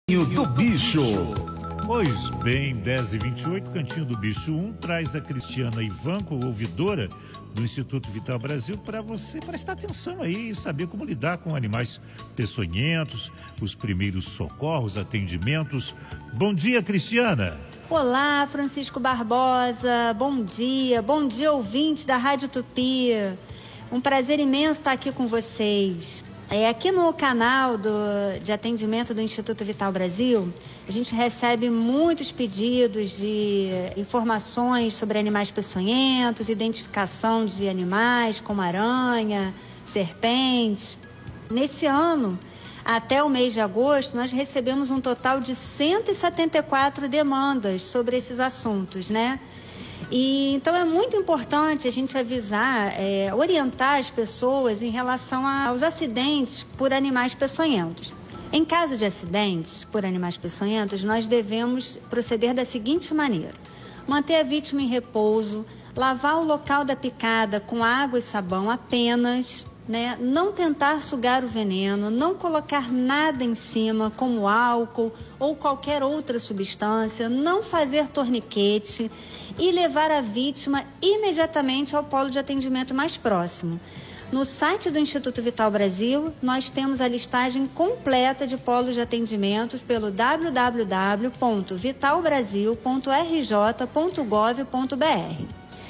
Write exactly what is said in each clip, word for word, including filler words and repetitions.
Do Bicho. Pois bem, dez e vinte e oito, Cantinho do Bicho um traz a Cristiana Ivanco, ouvidora do Instituto Vital Brasil, para você prestar atenção aí e saber como lidar com animais peçonhentos, os primeiros socorros, atendimentos. Bom dia, Cristiana. Olá, Francisco Barbosa, bom dia, bom dia, ouvintes da Rádio Tupi. Um prazer imenso estar aqui com vocês. É, aqui no canal do, de atendimento do Instituto Vital Brasil, a gente recebe muitos pedidos de informações sobre animais peçonhentos, identificação de animais como aranha, serpentes. Nesse ano, até o mês de agosto, nós recebemos um total de cento e setenta e quatro demandas sobre esses assuntos, né? E, então é muito importante a gente avisar, é, orientar as pessoas em relação aos acidentes por animais peçonhentos. Em caso de acidentes por animais peçonhentos, nós devemos proceder da seguinte maneira: manter a vítima em repouso, lavar o local da picada com água e sabão apenas, né? Não tentar sugar o veneno, não colocar nada em cima, como álcool ou qualquer outra substância, não fazer torniquete e levar a vítima imediatamente ao polo de atendimento mais próximo. No site do Instituto Vital Brasil, nós temos a listagem completa de polos de atendimentos pelo w w w ponto vital brasil ponto r j ponto gov ponto b r.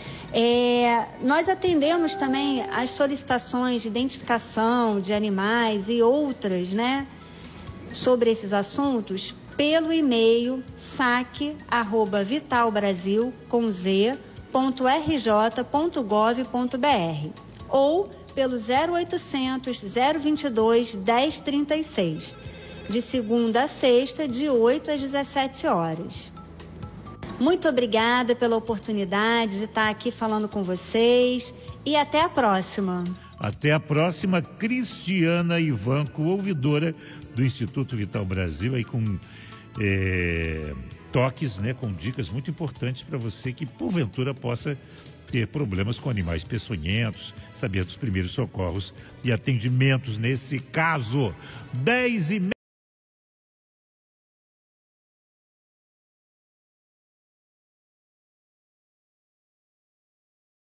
É, nós atendemos também as solicitações de identificação de animais e outras, né, sobre esses assuntos pelo e-mail saque arroba vitalbrasil com z ponto r j ponto gov ponto b r ou pelo zero oitocentos, zero vinte e dois, dez trinta e seis, de segunda a sexta, de oito às dezessete horas. Muito obrigada pela oportunidade de estar aqui falando com vocês e até a próxima. Até a próxima, Cristiana Ivanco, ouvidora do Instituto Vital Brasil, aí com é, toques, né, com dicas muito importantes para você que porventura possa ter problemas com animais peçonhentos, saber dos primeiros socorros e atendimentos nesse caso. dez e